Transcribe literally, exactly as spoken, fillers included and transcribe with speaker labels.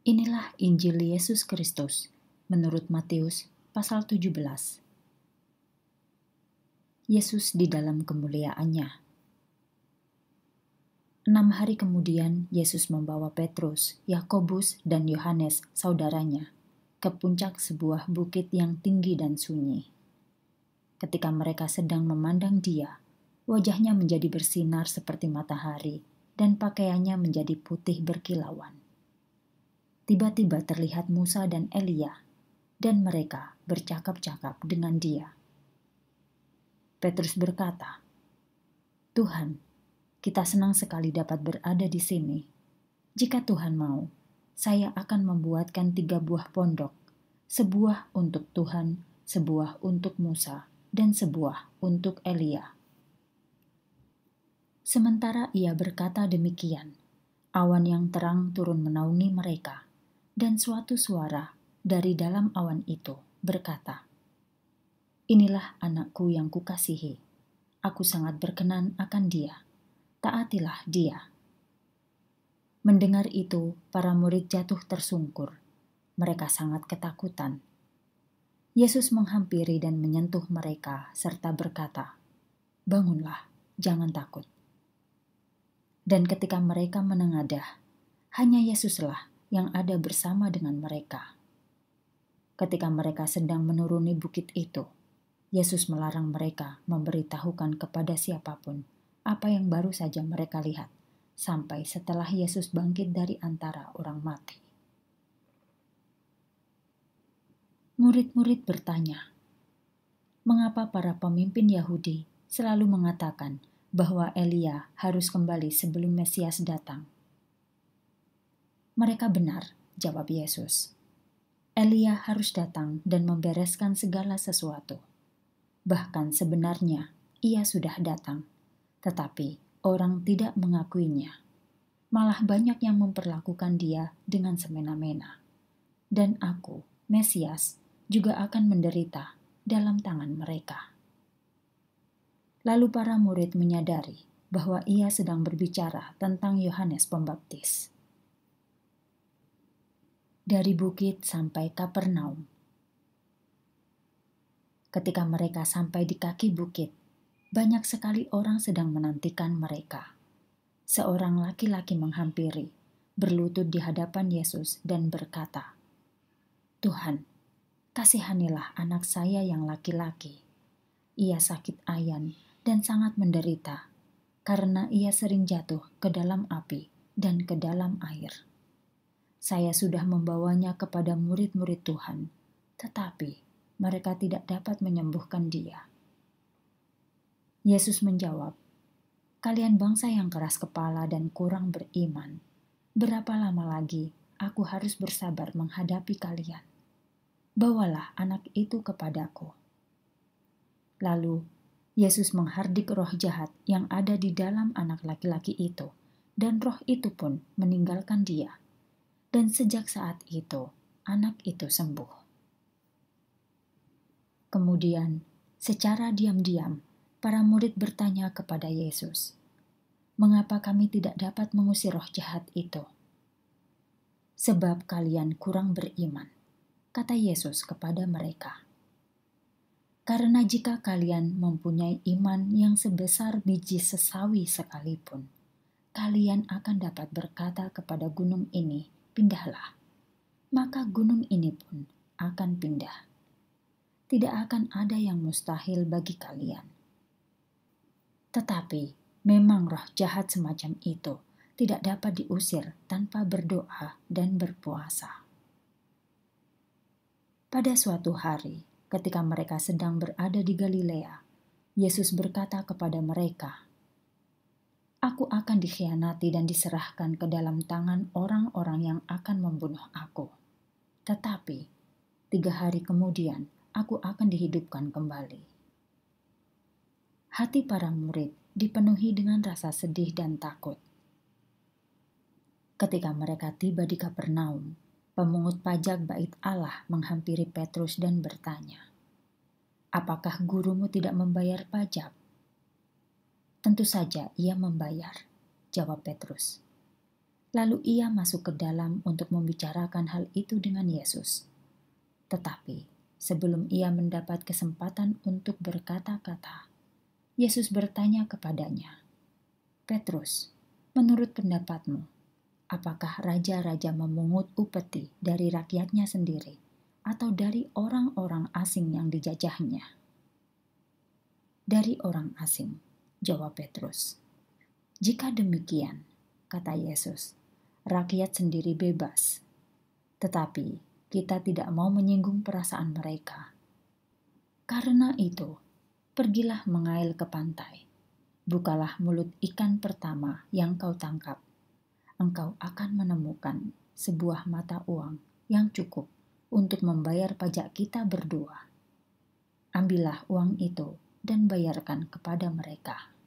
Speaker 1: Inilah Injil Yesus Kristus menurut Matius pasal tujuh belas. Yesus di dalam kemuliaannya. Enam hari kemudian Yesus membawa Petrus, Yakobus, dan Yohanes saudaranya ke puncak sebuah bukit yang tinggi dan sunyi. Ketika mereka sedang memandang Dia, wajahnya menjadi bersinar seperti matahari dan pakaiannya menjadi putih berkilauan. Tiba-tiba terlihat Musa dan Elia, dan mereka bercakap-cakap dengan Dia. Petrus berkata, "Tuhan, kita senang sekali dapat berada di sini. Jika Tuhan mau, saya akan membuatkan tiga buah pondok, sebuah untuk Tuhan, sebuah untuk Musa, dan sebuah untuk Elia." Sementara ia berkata demikian, awan yang terang turun menaungi mereka, dan suatu suara dari dalam awan itu berkata, "Inilah anakku yang kukasihi. Aku sangat berkenan akan Dia. Taatilah Dia." Mendengar itu, para murid jatuh tersungkur. Mereka sangat ketakutan. Yesus menghampiri dan menyentuh mereka serta berkata, "Bangunlah, jangan takut." Dan ketika mereka menengadah, hanya Yesuslah yang ada bersama dengan mereka. Ketika mereka sedang menuruni bukit itu, Yesus melarang mereka memberitahukan kepada siapapun apa yang baru saja mereka lihat, sampai setelah Yesus bangkit dari antara orang mati. Murid-murid bertanya, mengapa para pemimpin Yahudi selalu mengatakan bahwa Elia harus kembali sebelum Mesias datang? "Mereka benar," jawab Yesus. "Elia harus datang dan membereskan segala sesuatu. Bahkan sebenarnya ia sudah datang, tetapi orang tidak mengakuinya. Malah banyak yang memperlakukan dia dengan semena-mena. Dan aku, Mesias, juga akan menderita dalam tangan mereka." Lalu para murid menyadari bahwa ia sedang berbicara tentang Yohanes Pembaptis. Dari bukit sampai Kapernaum. Ketika mereka sampai di kaki bukit, banyak sekali orang sedang menantikan mereka. Seorang laki-laki menghampiri, berlutut di hadapan Yesus dan berkata, "Tuhan, kasihanilah anak saya yang laki-laki. Ia sakit ayan dan sangat menderita, karena ia sering jatuh ke dalam api dan ke dalam air. Saya sudah membawanya kepada murid-murid Tuhan, tetapi mereka tidak dapat menyembuhkan dia." Yesus menjawab, "Kalian bangsa yang keras kepala dan kurang beriman, berapa lama lagi aku harus bersabar menghadapi kalian? Bawalah anak itu kepadaku." Lalu Yesus menghardik roh jahat yang ada di dalam anak laki-laki itu, dan roh itu pun meninggalkan dia. Dan sejak saat itu, anak itu sembuh. Kemudian, secara diam-diam, para murid bertanya kepada Yesus, "Mengapa kami tidak dapat mengusir roh jahat itu?" "Sebab kalian kurang beriman," kata Yesus kepada mereka. "Karena jika kalian mempunyai iman yang sebesar biji sesawi sekalipun, kalian akan dapat berkata kepada gunung ini, 'Pindahlah,' maka gunung ini pun akan pindah. Tidak akan ada yang mustahil bagi kalian. Tetapi memang roh jahat semacam itu tidak dapat diusir tanpa berdoa dan berpuasa." Pada suatu hari, ketika mereka sedang berada di Galilea, Yesus berkata kepada mereka, "Aku akan dikhianati dan diserahkan ke dalam tangan orang-orang yang akan membunuh aku. Tetapi tiga hari kemudian, aku akan dihidupkan kembali." Hati para murid dipenuhi dengan rasa sedih dan takut. Ketika mereka tiba di Kapernaum, pemungut pajak Bait Allah menghampiri Petrus dan bertanya, "Apakah gurumu tidak membayar pajak?" "Tentu saja ia membayar," jawab Petrus. Lalu ia masuk ke dalam untuk membicarakan hal itu dengan Yesus. Tetapi sebelum ia mendapat kesempatan untuk berkata-kata, Yesus bertanya kepadanya, "Petrus, menurut pendapatmu, apakah raja-raja memungut upeti dari rakyatnya sendiri atau dari orang-orang asing yang dijajahnya?" "Dari orang asing," jawab Petrus. "Jika demikian," kata Yesus, "rakyat sendiri bebas. Tetapi kita tidak mau menyinggung perasaan mereka. Karena itu, pergilah mengail ke pantai. Bukalah mulut ikan pertama yang kau tangkap. Engkau akan menemukan sebuah mata uang yang cukup untuk membayar pajak kita berdua. Ambillah uang itu dan bayarkan kepada mereka."